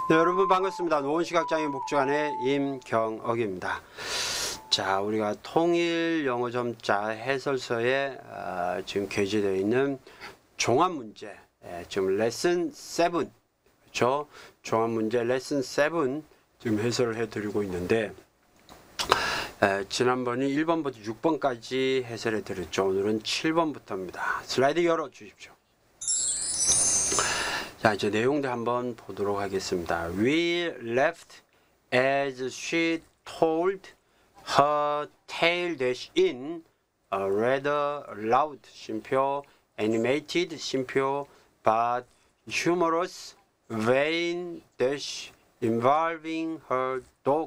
네, 여러분 반갑습니다. 노원시각장애인 복지관의 임경옥입니다. 자, 우리가 통일 영어 점자 해설서에 지금 게재되어 있는 종합문제, 지금 레슨 7, 그렇죠? 종합문제 레슨 7 지금 해설을 해드리고 있는데, 지난번이 1번부터 6번까지 해설해 드렸죠. 오늘은 7번부터입니다. 슬라이드 열어 주십시오. 자, 이제 내용들 한번 보도록 하겠습니다. We left as she told her tale dash in a rather loud, 쉼표, animated, 쉼표, but humorous vein dash involving her dog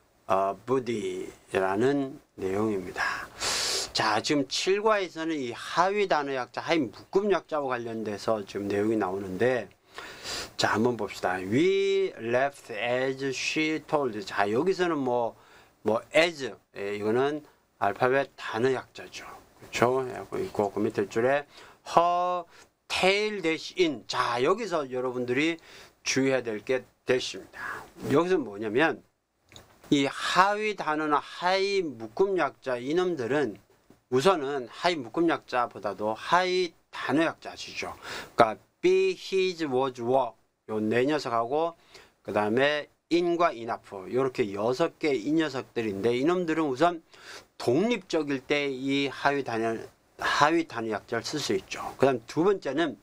Buddy라는 내용입니다. 자, 지금 7과에서는 이 하위 단어 약자, 하위 묶음 약자와 관련돼서 지금 내용이 나오는데, 자, 한번 봅시다. We left as she told. 자, 여기서는 as, 이거는 알파벳 단어 약자죠. 그렇죠? 하고 있고, 그 밑에 줄에 her tail dash in. 자, 여기서 여러분들이 주의해야 될 게 dash입니다. 여기서 뭐냐면, 이 하위 단어나 하위 묶음 약자 이놈들은 우선은 하위 묶음 약자보다도 하위 단어 약자시죠. 그러니까 be, his, was, were 요 네 녀석하고 그 다음에 in과 enough 이렇게 6개 이 녀석들인데, 이놈들은 우선 독립적일 때 이 하위 단어 약자를 쓸 수 있죠. 그 다음 두 번째는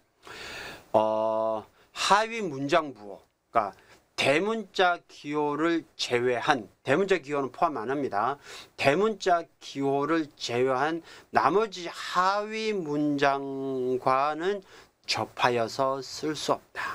하위 문장 부호, 그러니까 대문자 기호를 제외한, 대문자 기호는 포함 안 합니다. 대문자 기호를 제외한 나머지 하위 문장과는 접하여서 쓸 수 없다.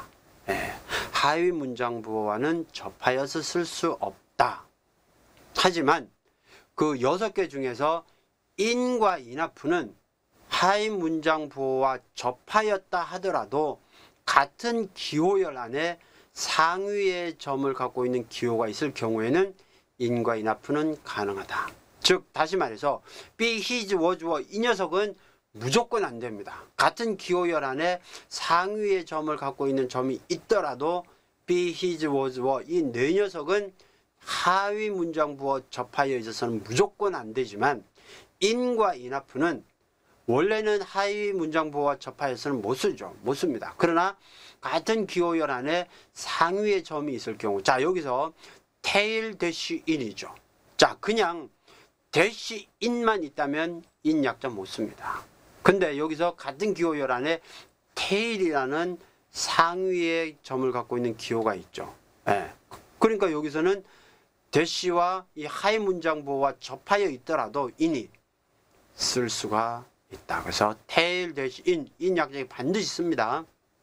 하위 문장 부호와는 접하여서 쓸 수 없다. 하지만 그 6개 중에서 in과 enough는 하위 문장 부호와 접하였다 하더라도 같은 기호열 안에 상위의 점을 갖고 있는 기호가 있을 경우에는 in과 enough는 가능하다. 즉 다시 말해서 be, his, was, were 이 녀석은 무조건 안 됩니다. 같은 기호열 안에 상위의 점을 갖고 있는 점이 있더라도 be, his, was, were 이 네 녀석은 하위 문장 부호 접하여 있어서는 무조건 안 되지만 in과 enough는 원래는 하위 문장 부호와 접하여서는 못 쓰죠. 못 씁니다. 그러나 같은 기호열 안에 상위의 점이 있을 경우, 자, 여기서 tail dash in이죠. 자, 그냥 dash in만 있다면 in 약자 못 씁니다. 근데 여기서 같은 기호열 안에 tail이라는 상위의 점을 갖고 있는 기호가 있죠. 그러니까 여기서는 dash와 이 하위 문장 부호와 접하여 있더라도 in이 쓸 수가 있다. 그래서 tail dash in 약자가 반드시 씁니다.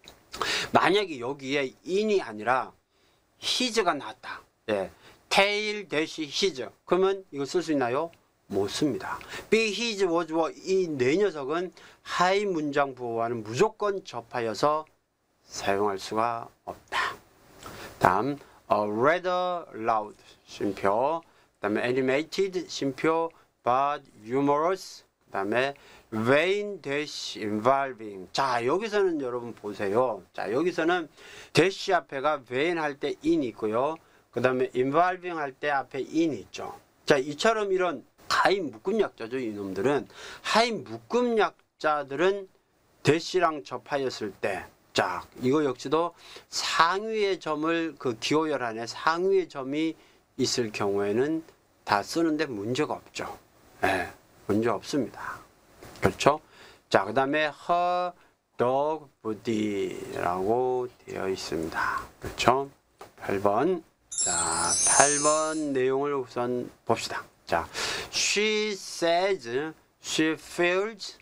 만약에 여기에 in이 아니라 his가 나왔다. tail dash his. 그러면 이거 쓸 수 있나요? 못 씁니다. be, his, was, were 이 네 녀석은 하위 문장 부호와는 무조건 접하여서 사용할 수가 없다. 다음 a rather loud, 쉼표, 그 다음에 animated, 쉼표, but humorous, 그 다음에 vein dash involving. 자, 여기서는 여러분 보세요. 자, 여기서는 dash 앞에가 vein 할 때 in이 있고요. 그 다음에 involving 할 때 앞에 in이 있죠. 자, 이처럼 이런 하위 묶음 약자죠. 이놈들은 하위 묶음 약자들은 dash랑 접하였을 때, 자, 이거 역시도 상위의 점을 그 기호열 안에 상위의 점이 있을 경우에는 다 쓰는데 문제가 없죠. 문제 없습니다. 그렇죠? 자, 그 다음에 her dog Buddy라고 되어 있습니다. 그렇죠? 8번. 자, 8번 내용을 우선 봅시다. 자, she says she feels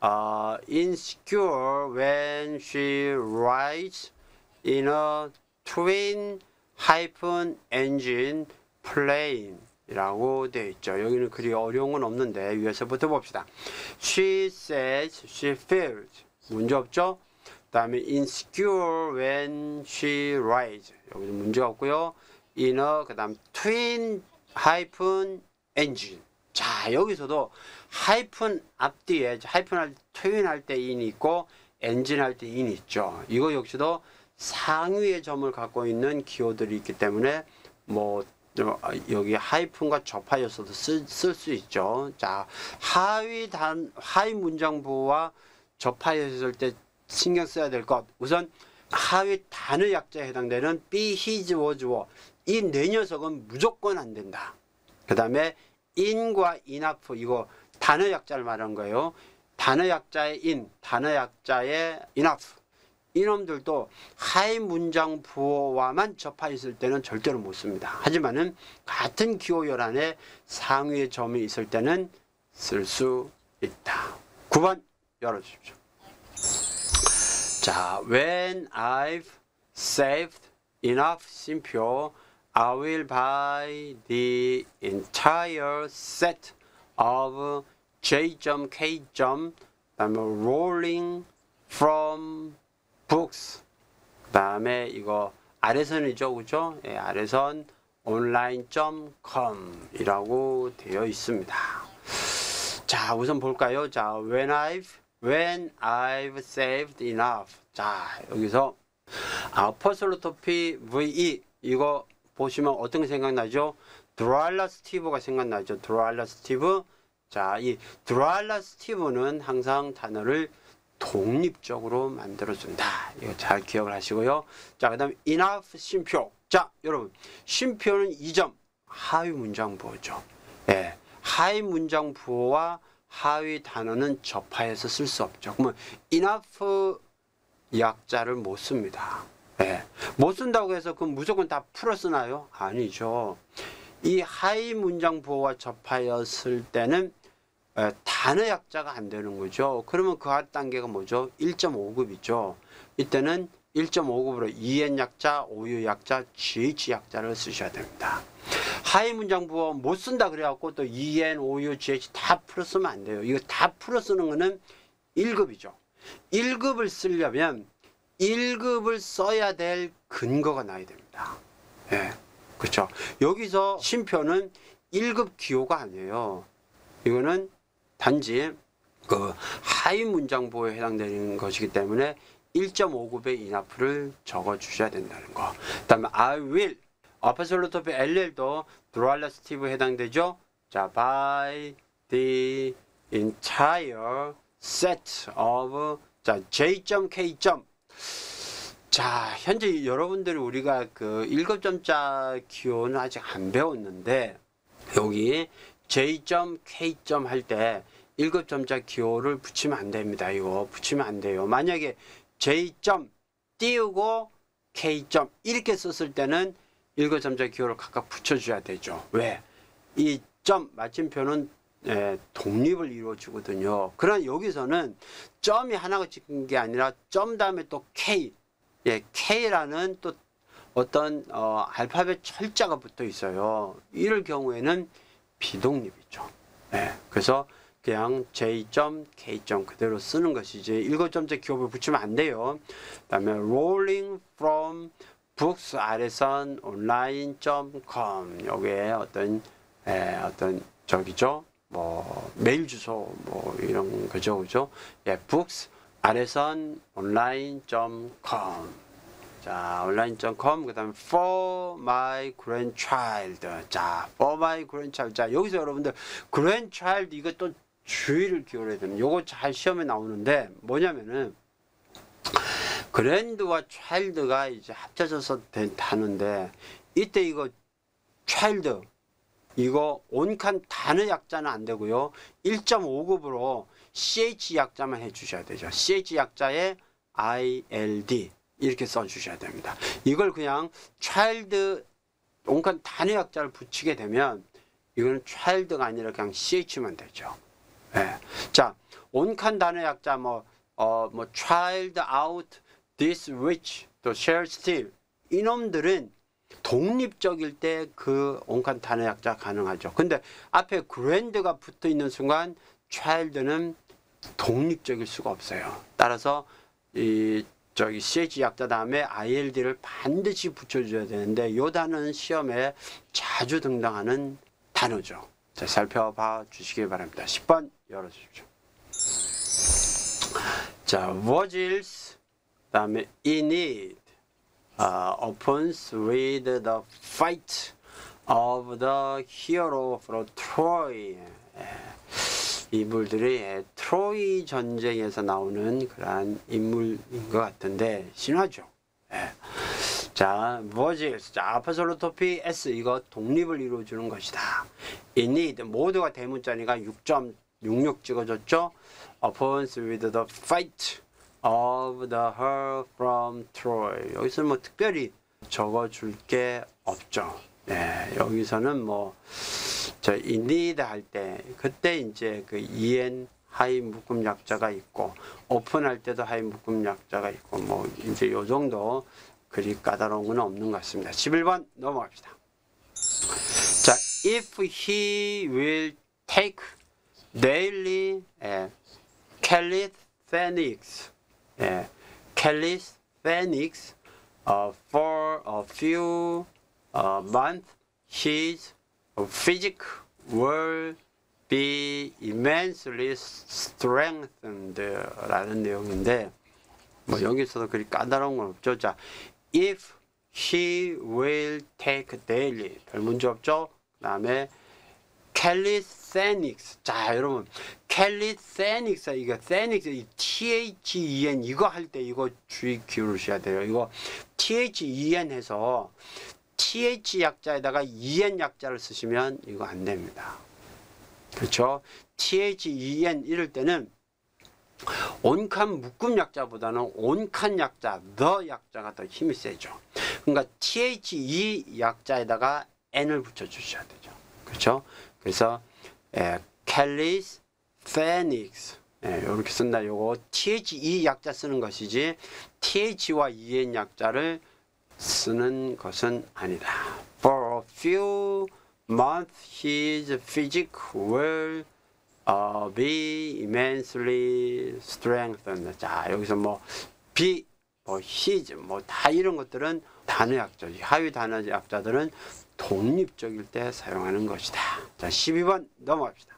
insecure when she rides in a twin engine plane 이라고 되어 있죠. 여기는 그리 어려운 건 없는데 위에서부터 봅시다. She says she feels. 문제 없죠? 그 다음에 insecure when she rides. 여기는 문제 없고요. in a, 그 다음 twin engine. 자, 여기서도 하이픈 앞뒤에 하이픈 할 때 twin 할 때 in이 있고 engine 할 때 in이 있죠. 이거 역시도 상위의 점을 갖고 있는 기호들이 있기 때문에 뭐 여기 하이픈과 접하여서도 쓸 수 있죠. 자, 하위 문장부와 접하였을 때 신경 써야 될 것. 우선 하위 단어 약자에 해당되는 be, his, was, were. 이 네 녀석은 무조건 안 된다. 그 다음에 in과 enough, 이거 단어 약자를 말한 거예요. 단어 약자의 in, 단어 약자의 enough. 이놈들도 하위 문장 부호와만 접하였을 때는 절대로 못 씁니다. 하지만은 같은 기호열 안에 상위의 점이 있을 때는 쓸 수 있다. 9번 열어주십시오. 자, when I've saved enough 쉼표, I will buy the entire set of J.K. 그다음에 rolling from books. 그 다음에 이거 아래선이죠, 그죠? 예, 아래선 online.com 이라고 되어 있습니다. 자, 우선 볼까요? 자, when I've saved enough. 자, 여기서 apostrophe ve, 이거 보시면 어떤 게 생각나죠? 드랄라스티브가 생각나죠. 드랄라스티브. 자, 이 드랄라스티브는 항상 단어를 독립적으로 만들어준다. 이거 잘 기억을 하시고요. 자, 그 다음에 enough 쉼표. 자, 여러분, 쉼표는 2점 하위 문장 부호죠. 예, 하위 문장 부호와 하위 단어는 접하여서 쓸 수 없죠. 그러면 enough 약자를 못 씁니다. 예, 못 쓴다고 해서 그럼 무조건 다 풀어 쓰나요? 아니죠. 이 하위 문장 부호와 접하였을 때는 단어 약자가 안 되는 거죠. 그러면 그 단계가 뭐죠? 1.5급이죠. 이때는 1.5급으로 EN 약자, OU 약자, GH 약자를 쓰셔야 됩니다. 하위 문장 부호 못 쓴다 그래갖고 또 EN, OU, GH 다 풀어 쓰면 안 돼요. 이거 다 풀어 쓰는 거는 1급이죠. 1급을 쓰려면 1급을 써야 될 근거가 나야 됩니다. 예, 그렇죠. 여기서 쉼표는 1급 기호가 아니에요. 이거는 단지 그 하위 문장 부호에 해당되는 것이기 때문에 1.5급의 enough를 적어 주셔야 된다는 거. 그 다음에 I will, apostrophe LL도 드랄라스티브에 해당되죠. 자, by the entire set of, 자, J.K. 자, 현재 여러분들이 우리가 그 1급점자 기호는 아직 안 배웠는데 여기 J.K. 할 때 1급점자 기호를 붙이면 안 됩니다. 이거 붙이면 안 돼요. 만약에 J. 띄우고 K. 이렇게 썼을 때는 1급점자 기호를 각각 붙여줘야 되죠. 왜? 이 점 마침표는 독립을 이루어주거든요. 그러나 여기서는 점이 하나가 찍힌 게 아니라 점 다음에 또 K, 예, K라는 또 어떤 알파벳 철자가 붙어 있어요. 이럴 경우에는 비독립이죠. 예, 그래서 그냥 J.K. 그대로 쓰는 것이지 1급점자 기호를 붙이면 안 돼요. 그 다음에 rolling from books 아래선 online.com 여기에 어떤 저기죠. 뭐 메일 주소 뭐 이런 거죠. 그죠? 예, books 아래선 online.com. 자, online.com 그다음에 for my grandchild. 자, for my grandchild. 자, 여기서 여러분들 grandchild 이것도 주의를 기울여야 됩니다. 요거 잘 시험에 나오는데 뭐냐면은 grand와 child가 이제 합쳐져서 된 단어인데 이때 이거 child 이거 온칸 단어 약자는 안 되고요. 1.5급으로 CH 약자만 해 주셔야 되죠. CH 약자에 ILD 이렇게 써 주셔야 됩니다. 이걸 그냥 child 온칸 단어 약자를 붙이게 되면 이거는 child가 아니라 그냥 CH만 되죠. 네. 자, 온칸 단어 약자 뭐 child out this which 또 share still 이놈들은 독립적일 때 그 온칸 단어 약자 가능하죠. 근데 앞에 grand가 붙어 있는 순간 child는 독립적일 수가 없어요. 따라서 이 저기 CH 약자 다음에 ILD를 반드시 붙여줘야 되는데 이 단어는 시험에 자주 등장하는 단어죠. 자, 살펴봐 주시기 바랍니다. 10번 열어주십시오. 자, was, 그 다음에 in it, opens with the fight of the hero from Troy. 인물들이 트로이 전쟁에서 나오는 그러한 인물인 것 같은데 신화죠. 자, 버질스. 자, 아포스트로피 S. 이거 독립을 이루어주는 것이다. In need. 모두가 대문자니까 6.66 찍어줬죠. Opens with the fight of the hero from Troy. 여기서 뭐 특별히 적어줄 게 없죠. 네, 여기서는 뭐 저 인디드 할 때 그때 이제 그 en 하이 묶음 약자가 있고 오픈할 때도 하이 묶음 약자가 있고 뭐 이제 요 정도 그리 까다로운 건 없는 것 같습니다. 11번 넘어갑시다. 자, if he will take daily calisthenics calisthenics for a few months, his physique will be immensely strengthened 라는 내용인데 뭐 여기서도 그리 까다로운 건 없죠. 자, if he will take daily 별 문제 없죠. 그 다음에 calisthenics. 자, 여러분 calisthenics 이거 thenics 이 THEN 이거 할 때 이거 주의 기울이셔야 돼요. 이거 THEN 해서 TH 약자에다가 EN 약자를 쓰시면 이거 안 됩니다. 그렇죠? THEN 이럴 때는 온칸 묶음 약자보다는 온칸 약자, the 약자가 더 힘이 세죠. 그러니까 THE 약자에다가 N을 붙여주셔야 되죠. 그렇죠? 그래서 calisthenics 이렇게 쓴다. 요거 THE 약자 쓰는 것이지 TH와 EN 약자를 쓰는 것은 아니다. For a few months, his physique will be immensely strengthened. 자, 여기서 뭐 be, 뭐 his, 뭐 다 이런 것들은 단어 약자, 하위 단어 약자들은 독립적일 때 사용하는 것이다. 자, 12번 넘어갑시다.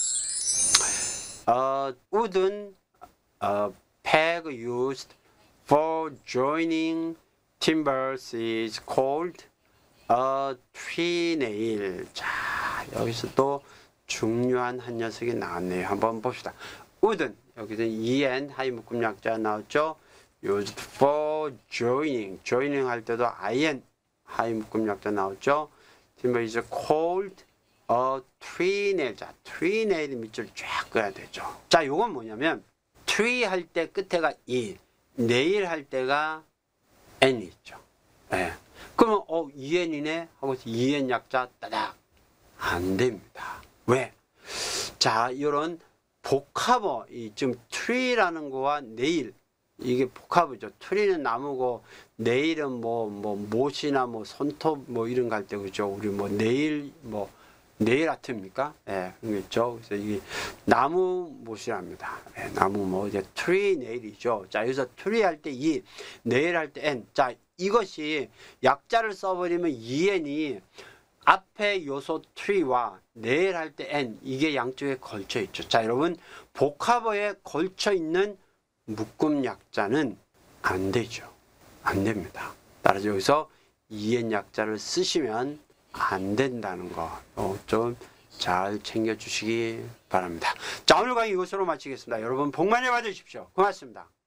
wooden peg used for joining timbers is called a tree nail. 자, 여기서 또 중요한 한 녀석이 나왔네요. 한번 봅시다. wooden 여기서 en 하이 묶음 약자 나왔죠. used for joining joining 할 때도 in 하이 묶음 약자 나왔죠. timber is called a tree nail. 자, tree nail 밑줄 쫙 그어야 되죠. 자, 요건 뭐냐면 tree 할 때 끝에가 e, nail 할 때가 n이 있죠. 네. 그러면 en이네 하고 en 약자 따닥 안 됩니다. 왜? 자, 이런 복합어 지금 tree라는 거와 nail 이게 복합이죠. tree는 나무고 nail은 뭐 못이나 뭐 손톱 뭐 이런 거 할 때 그죠. 우리 뭐 nail 뭐 네일 아트입니까? 예, 그렇죠. 그래서 이게 나무 못이랍니다. 예, 나무 뭐 이제 트리 네일이죠. 자, 여기서 트리 할 때 E, 네일 할 때 N. 자, 이것이 약자를 써버리면 EN이 앞에 요소 트리와 네일 할 때 N 이게 양쪽에 걸쳐 있죠. 자, 여러분 복합어에 걸쳐 있는 묶음 약자는 안 되죠. 안 됩니다. 따라서 여기서 EN 약자를 쓰시면 안 된다는 거 좀 잘 챙겨 주시기 바랍니다. 자, 오늘 강의 이것으로 마치겠습니다. 여러분 복 많이 받으십시오. 고맙습니다.